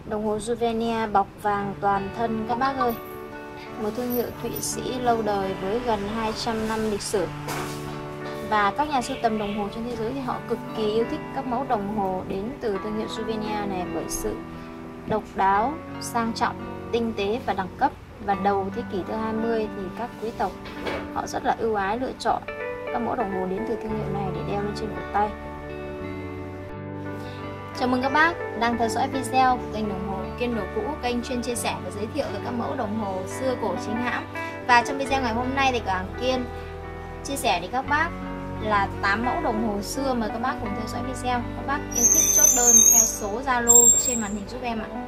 Đồng hồ Juvenia bọc vàng toàn thân các bác ơi. Một thương hiệu Thụy Sĩ lâu đời với gần 200 năm lịch sử. Và các nhà sưu tầm đồng hồ trên thế giới thì họ cực kỳ yêu thích các mẫu đồng hồ đến từ thương hiệu Juvenia này bởi sự độc đáo, sang trọng, tinh tế và đẳng cấp. Và đầu thế kỷ thứ 20 thì các quý tộc họ rất là ưu ái lựa chọn các mẫu đồng hồ đến từ thương hiệu này để đeo lên trên cổ tay. Chào mừng các bác đang theo dõi video của kênh Đồng hồ Kiên Đồ Cũ, kênh chuyên chia sẻ và giới thiệu về các mẫu đồng hồ xưa cổ chính hãng. Và trong video ngày hôm nay thì cửa hàng Kiên chia sẻ đến các bác là 8 mẫu đồng hồ xưa, mời các bác cùng theo dõi video. Các bác yêu thích chốt đơn theo số Zalo trên màn hình giúp em ạ.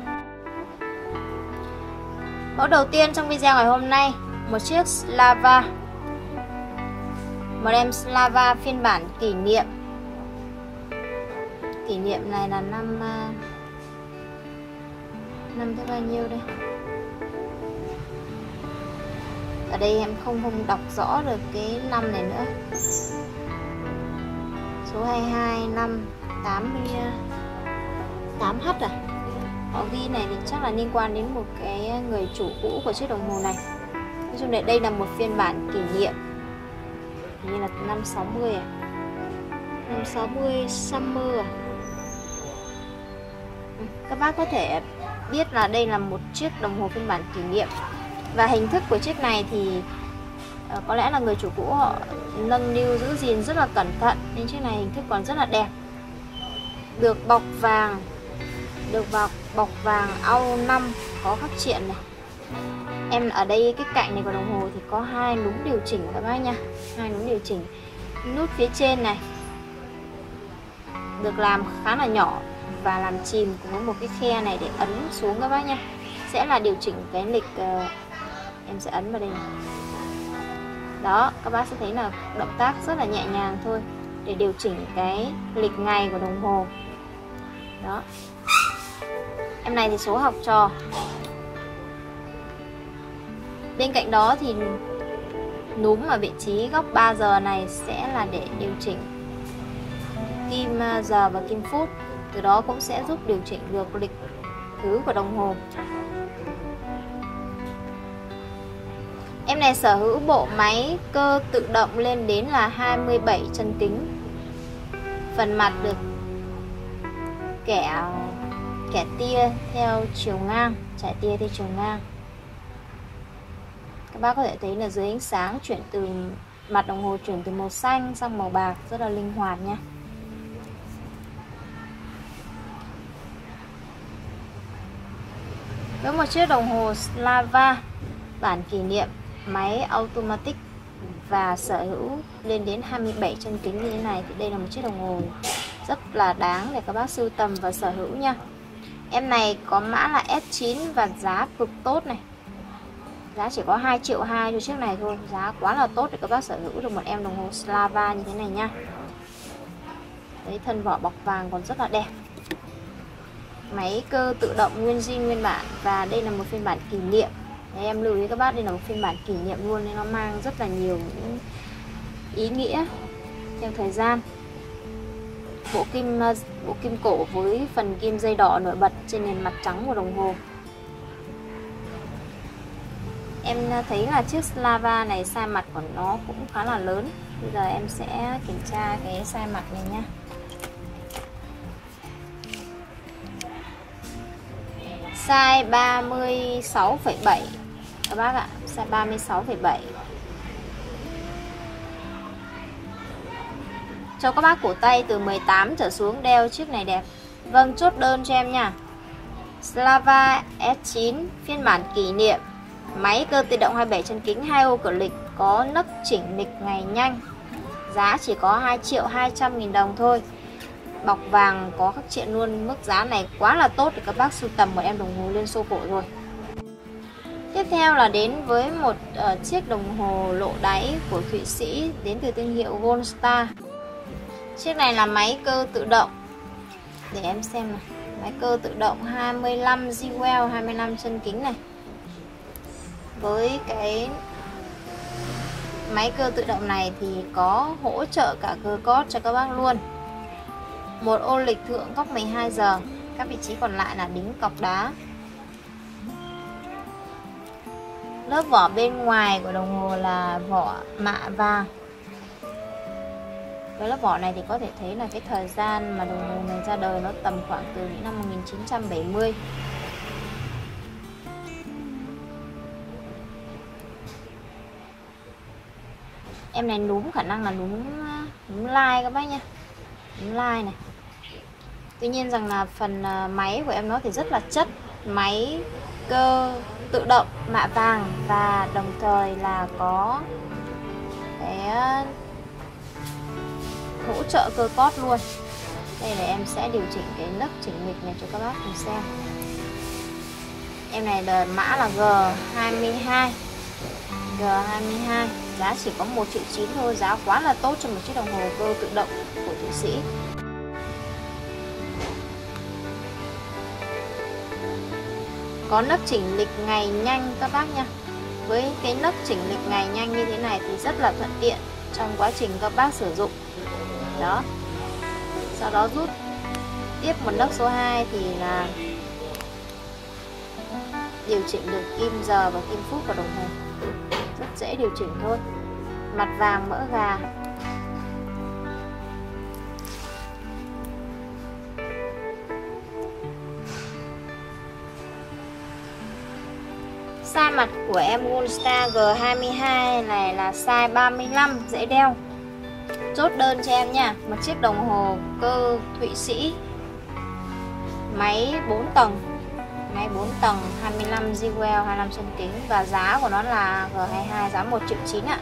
Mẫu đầu tiên trong video ngày hôm nay, một chiếc Slava, model Slava phiên bản kỷ niệm. Kỷ niệm này là năm thứ bao nhiêu đây? Ở đây em không đọc rõ được cái năm này nữa. Số 22 năm 88H à? Họ ghi này thì chắc là liên quan đến một cái người chủ cũ của chiếc đồng hồ này. Nói chung là đây là một phiên bản kỷ niệm, như là năm 60 à? Năm 60 Summer à? Các bác có thể biết là đây là một chiếc đồng hồ phiên bản kỷ niệm. Và hình thức của chiếc này thì có lẽ là người chủ cũ họ nâng niu giữ gìn rất là cẩn thận, nên chiếc này hình thức còn rất là đẹp. Được bọc vàng, bọc vàng au 5 có khắc triện này. Em ở đây cái cạnh này của đồng hồ thì có 2 núm điều chỉnh các bác nha, 2 núm điều chỉnh. Nút phía trên này được làm khá là nhỏ và làm chìm cùng với một cái khe này để ấn xuống các bác nha. Sẽ là điều chỉnh cái lịch, em sẽ ấn vào đây này. Đó, các bác sẽ thấy là động tác rất là nhẹ nhàng thôi để điều chỉnh cái lịch ngày của đồng hồ. Đó. Em này thì số học trò. Bên cạnh đó thì núm ở vị trí góc 3 giờ này sẽ là để điều chỉnh kim giờ và kim phút. Từ đó cũng sẽ giúp điều chỉnh được lịch thứ của đồng hồ. Em này sở hữu bộ máy cơ tự động lên đến là 27 chân kính. Phần mặt được kẻ tia theo chiều ngang, trải tia theo chiều ngang. Các bác có thể thấy là dưới ánh sáng chuyển từ mặt đồng hồ chuyển từ màu xanh sang màu bạc rất là linh hoạt nha. Với một chiếc đồng hồ Slava bản kỷ niệm, máy automatic và sở hữu lên đến 27 chân kính như thế này thì đây là một chiếc đồng hồ rất là đáng để các bác sưu tầm và sở hữu nha. Em này có mã là S9 và giá cực tốt này. Giá chỉ có 2,2 triệu cho chiếc này thôi, giá quá là tốt để các bác sở hữu được một em đồng hồ Slava như thế này nha. Đấy, thân vỏ bọc vàng còn rất là đẹp. Máy cơ tự động nguyên zin nguyên bản và đây là một phiên bản kỷ niệm. Đấy, em lưu ý các bác, đây là một phiên bản kỷ niệm luôn nên nó mang rất là nhiều những ý nghĩa theo thời gian. Bộ kim cổ với phần kim dây đỏ nổi bật trên nền mặt trắng của đồng hồ. Em thấy là chiếc Slava này size mặt của nó cũng khá là lớn. Bây giờ em sẽ kiểm tra cái size mặt này nhé. Size 36,7 các bác ạ, size 36,7. Cho các bác cổ tay từ 18 trở xuống đeo chiếc này đẹp. Vâng, chốt đơn cho em nha. Slava S9 phiên bản kỷ niệm, máy cơ tự động 27 chân kính, 2 ô cửa lịch, có nấc chỉnh lịch ngày nhanh. Giá chỉ có 2.200.000 đồng thôi. Bọc vàng có khắc triện luôn, mức giá này quá là tốt để các bác sưu tầm một em đồng hồ lên xô cổ rồi. Tiếp theo là đến với một chiếc đồng hồ lộ đáy của Thụy Sĩ đến từ thương hiệu Gold Star. Chiếc này là máy cơ tự động. Để em xem này. Máy cơ tự động 25 Jewel, 25 chân kính này. Với cái máy cơ tự động này thì có hỗ trợ cả cờ cót cho các bác luôn. Một ô lịch thượng góc 12 giờ. Các vị trí còn lại là đính cọc đá. Lớp vỏ bên ngoài của đồng hồ là vỏ mạ vàng. Với lớp vỏ này thì có thể thấy là cái thời gian mà đồng hồ này ra đời nó tầm khoảng từ những năm 1970. Em này núm khả năng là núm lai các bác nha. Núm lai này. Tuy nhiên rằng là phần máy của em nó thì rất là chất. Máy cơ tự động mạ vàng và đồng thời là có cái hỗ trợ cơ cót luôn. Đây là em sẽ điều chỉnh cái nấc chỉnh nghịch này cho các bác cùng xem. Em này là mã là G22. G22 giá chỉ có 1,9 triệu thôi, giá quá là tốt cho một chiếc đồng hồ cơ tự động của Thụy Sĩ. Có nấc chỉnh lịch ngày nhanh các bác nha. Với cái nấc chỉnh lịch ngày nhanh như thế này thì rất là thuận tiện trong quá trình các bác sử dụng. Đó. Sau đó rút tiếp một nấc số 2 thì là điều chỉnh được kim giờ và kim phút của đồng hồ. Rất dễ điều chỉnh thôi. Mặt vàng mỡ gà. Size mặt của em Goldstar G22 này là size 35, dễ đeo. Chốt đơn cho em nha. Một chiếc đồng hồ cơ Thụy Sĩ, máy 4 tầng, máy 4 tầng 25 Jewel 25 chân kính, và giá của nó là G22, giá 1,9 triệu ạ.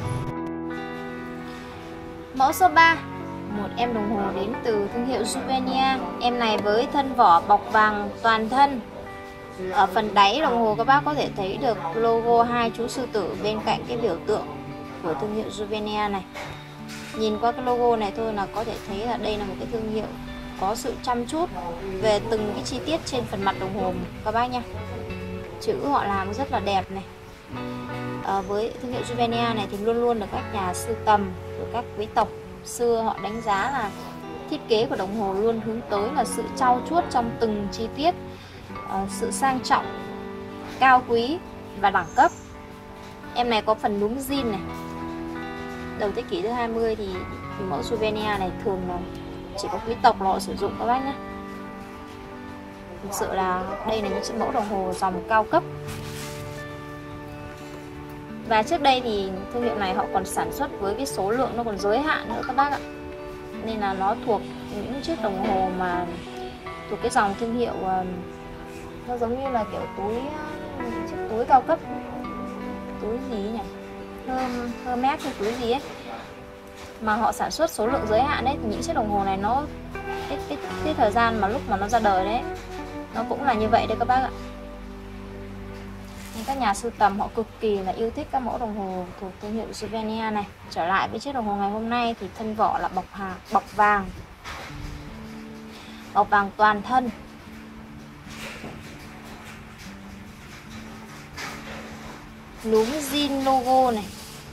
Mẫu số 3, một em đồng hồ đến từ thương hiệu Juvenia. Em này với thân vỏ bọc vàng toàn thân. Ở phần đáy đồng hồ các bác có thể thấy được logo 2 chú sư tử bên cạnh cái biểu tượng của thương hiệu Juvenia này. Nhìn qua cái logo này thôi là có thể thấy là đây là một cái thương hiệu có sự chăm chút về từng cái chi tiết trên phần mặt đồng hồ các bác nha. Chữ họ làm rất là đẹp này. Với thương hiệu Juvenia này thì luôn luôn được các nhà sưu tầm, rồi các quý tộc xưa họ đánh giá là thiết kế của đồng hồ luôn hướng tới là sự trau chuốt trong từng chi tiết, sự sang trọng, cao quý và đẳng cấp. Em này có phần núm zin này. Đầu thế kỷ thứ 20 thì mẫu Juvenia này thường là chỉ có quý tộc họ sử dụng các bác nhé. Thực sự là đây là những chiếc mẫu đồng hồ dòng cao cấp. Và trước đây thì thương hiệu này họ còn sản xuất với cái số lượng nó còn giới hạn nữa các bác ạ. Nên là nó thuộc những chiếc đồng hồ mà thuộc cái dòng thương hiệu, nó giống như là kiểu túi, những chiếc túi cao cấp. Túi gì nhỉ? Hermes hay túi gì ấy. Mà họ sản xuất số lượng giới hạn đấy, thì những chiếc đồng hồ này nó cái thời gian mà lúc mà nó ra đời đấy nó cũng là như vậy đấy các bác ạ. Nên các nhà sưu tầm họ cực kỳ là yêu thích các mẫu đồng hồ thuộc thương hiệu Juvenia này. Trở lại với chiếc đồng hồ ngày hôm nay thì thân vỏ là bọc vàng. Bọc vàng toàn thân. Núm zin logo này.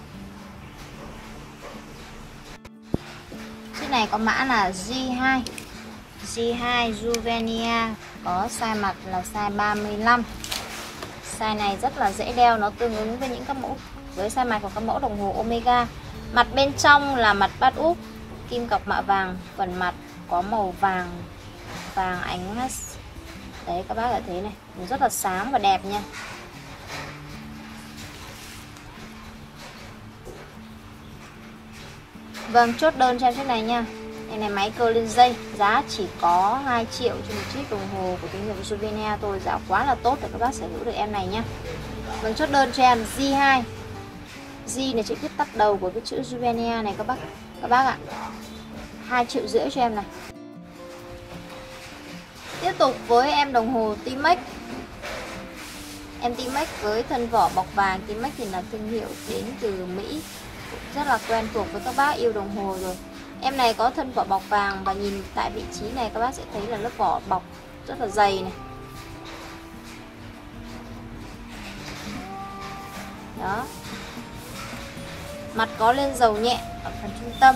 Chiếc này có mã là G2. G2 Juvenia, có size mặt là size 35. Size này rất là dễ đeo, nó tương ứng với những các mẫu, với size mặt của các mẫu đồng hồ Omega. Mặt bên trong là mặt bát úp, kim cọc mạ vàng, phần mặt có màu vàng ánh đấy các bác có thấy này, rất là sáng và đẹp nha. Vâng, chốt đơn cho em chiếc này nha. Em này máy cơ lên dây, giá chỉ có 2 triệu cho một chiếc đồng hồ của thương hiệu Juvenia thôi, giá quá là tốt để các bác sở hữu được em này nhá. Vâng, chốt đơn cho em G2. G là chữ viết tắt đầu của cái chữ Juvenia này các bác ạ. 2,5 triệu cho em này. Tiếp tục với em đồng hồ Timex. Em Timex với thân vỏ bọc vàng. Timex thì là thương hiệu đến từ Mỹ, rất là quen thuộc với các bác yêu đồng hồ rồi. Em này có thân vỏ bọc vàng, và nhìn tại vị trí này các bác sẽ thấy là lớp vỏ bọc rất là dày này. Đó. Mặt có lên dầu nhẹ ở phần trung tâm.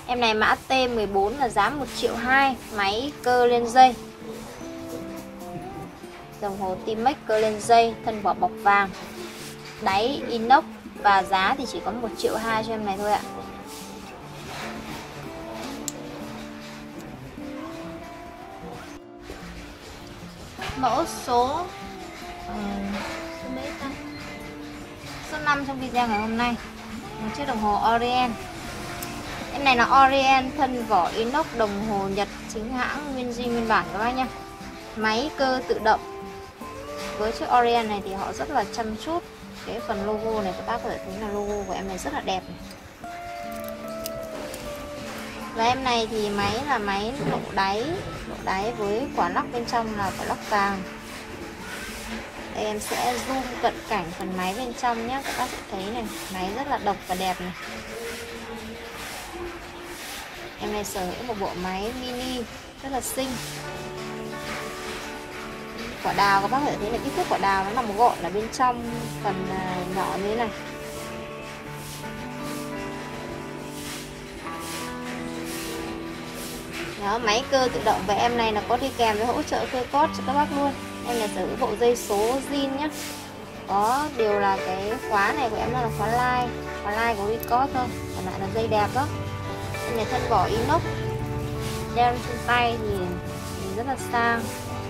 Em này mã T14 là giá 1.2 triệu, máy cơ lên dây. Đồng hồ Timex cơ lên dây, thân vỏ bọc vàng, đáy inox và giá thì chỉ có 1.2 triệu cho em này thôi ạ. Mẫu số số 5 trong video ngày hôm nay, một chiếc đồng hồ Orient. Em này là Orient, thân vỏ inox, đồng hồ Nhật chính hãng, nguyên zin nguyên bản các bác nhé. Máy cơ tự động. Với chiếc Orient này thì họ rất là chăm chút cái phần logo này, các bác có thể thấy là logo của em này rất là đẹp này. Và em này thì máy là máy lộ đáy với quả lắc bên trong là quả lắc vàng. Đây em sẽ zoom cận cảnh phần máy bên trong nhé, các bác sẽ thấy này, máy rất là độc và đẹp này. Em này sở hữu một bộ máy mini rất là xinh. Quả đào các bác có thể thấy là kích thước quả đào nó nằm gọn ở bên trong phần nhỏ như thế này. Đó, máy cơ tự động và em này là có đi kèm với hỗ trợ cơ cót cho các bác luôn. Em là sở hữu bộ dây số zin nhé. Có điều là cái khóa này của em nó là khóa line của Record thôi, còn lại là dây đẹp đó. Em này thân vỏ inox, đeo trên tay thì rất là sang.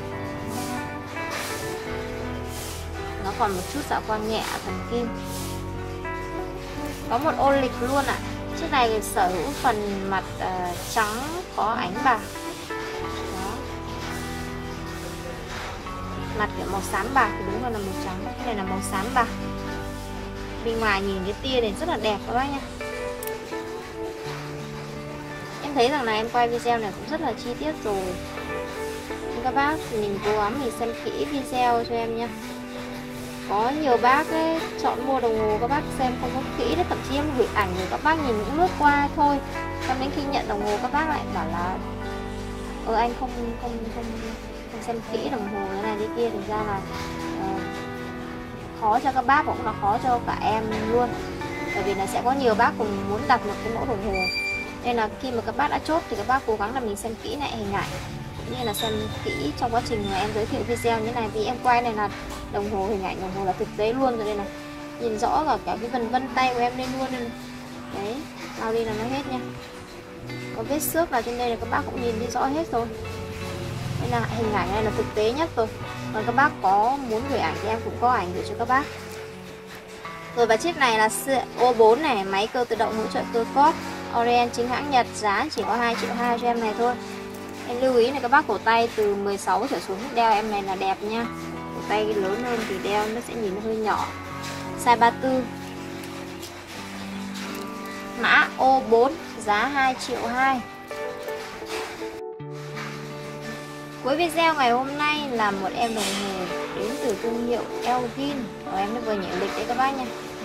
Nó còn một chút xạ quang nhẹ phần kim. Có một ô lịch luôn ạ. Chiếc này sở hữu phần mặt trắng có ánh bạc. Đó. Mặt kiểu màu xám bạc thì đúng là màu trắng. Cái này là màu xám bạc. Bên ngoài nhìn cái tia này rất là đẹp các bác nhé. Em thấy rằng là em quay video này cũng rất là chi tiết rồi. Nhưng các bác thì mình cố gắng mình xem kỹ video cho em nhé. Có nhiều bác ấy, chọn mua đồng hồ các bác xem không có kỹ đấy, thậm chí em gửi ảnh rồi các bác nhìn cũng lướt qua thôi. Xong đến khi nhận đồng hồ các bác lại bảo là anh không xem kỹ đồng hồ thế này thế kia, thực ra là khó cho các bác cũng là khó cho cả em luôn. Bởi vì là sẽ có nhiều bác cùng muốn đặt một cái mẫu đồng hồ. Nên là khi mà các bác đã chốt thì các bác cố gắng là mình xem kỹ lại hình ảnh, cũng như là xem kỹ trong quá trình mà em giới thiệu video như này. Vì em quay này là đồng hồ, hình ảnh đồng hồ là thực tế luôn rồi đây này, nhìn rõ cả cái vân tay của em lên luôn đây này. Đấy, lau đi là nó hết nha. Có vết xước là trên đây là các bác cũng nhìn thấy rõ hết rồi. Đây là hình ảnh này là thực tế nhất rồi. Còn các bác có muốn gửi ảnh thì em cũng có ảnh gửi cho các bác. Rồi và chiếc này là O4 này, máy cơ tự động hỗ trợ cơ cót, Orient chính hãng Nhật, giá chỉ có 2.2 triệu cho em này thôi. Em lưu ý này các bác, cổ tay từ 16 trở xuống đeo em này là đẹp nha. Cổ tay lớn hơn thì đeo nó sẽ nhìn nó hơi nhỏ. Size 34. Mã O4, giá 2.2 triệu. Cuối video ngày hôm nay là một em đồng hồ đến từ thương hiệu Elgin. Em nó vừa nhảy lịch đấy các bác nha.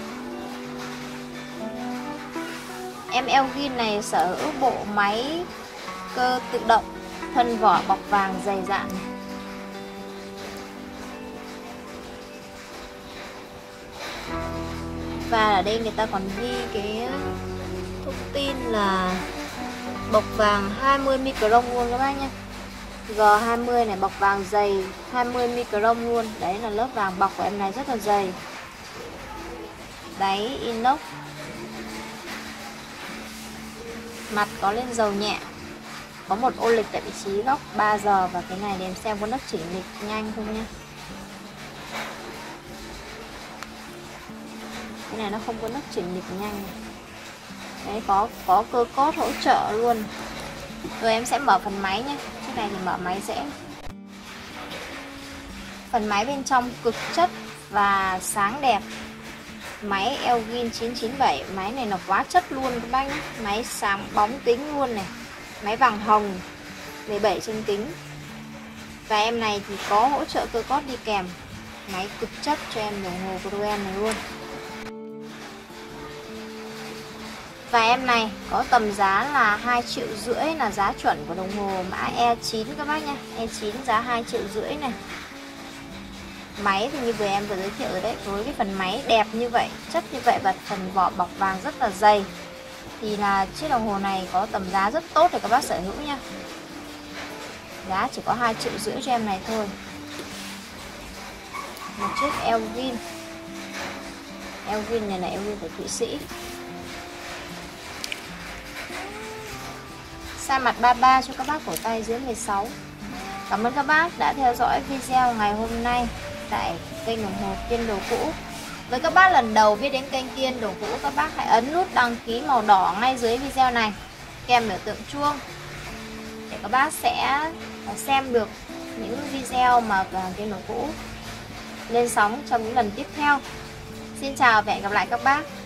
Em Elgin này sở hữu bộ máy cơ tự động, thân vỏ bọc vàng dày dạn này. Và ở đây người ta còn ghi cái thông tin là bọc vàng 20 micron luôn các bác nhé. G20 này, bọc vàng dày 20 micron luôn. Đấy là lớp vàng bọc của em này rất là dày. Đáy inox. Mặt có lên dầu nhẹ. Có một ô lịch tại vị trí góc 3 giờ. Và cái này để em xem có nấc chỉnh lịch nhanh không nha. Cái này nó không có nấc chỉnh lịch nhanh. Đấy, có cơ cót hỗ trợ luôn. Rồi em sẽ mở phần máy nhé. Chiếc này thì mở máy dễ. Phần máy bên trong cực chất và sáng đẹp. Máy Elgin 997. Máy này nó quá chất luôn các bác nhé. Máy sáng bóng kính luôn này. Máy vàng hồng 17 chân kính. Và em này thì có hỗ trợ cơ cót đi kèm. Máy cực chất cho em đồng hồ Cruel này luôn. Và em này có tầm giá là 2.5 triệu là giá chuẩn của đồng hồ mã E9 các bác nha. E9 giá 2.5 triệu này. Máy thì như vừa em vừa giới thiệu rồi đấy, với cái phần máy đẹp như vậy, chất như vậy và phần vỏ bọc vàng rất là dày. thì là chiếc đồng hồ này có tầm giá rất tốt để các bác sở hữu nha. Giá chỉ có 2,5 triệu cho em này thôi. Một chiếc Elvin. Elvin này là Elvin của Thụy Sĩ. Size mặt 33 cho các bác, cổ tay dưới 16. Cảm ơn các bác đã theo dõi video ngày hôm nay tại kênh đồng hồ Kiên Đồ Cũ. Với các bác lần đầu biết đến kênh Kiên Đồ Cũ, các bác hãy ấn nút đăng ký màu đỏ ngay dưới video này kèm biểu tượng chuông để các bác sẽ xem được những video mà cửa hàng Kiên Đồ Cũ lên sóng trong những lần tiếp theo. Xin chào và hẹn gặp lại các bác.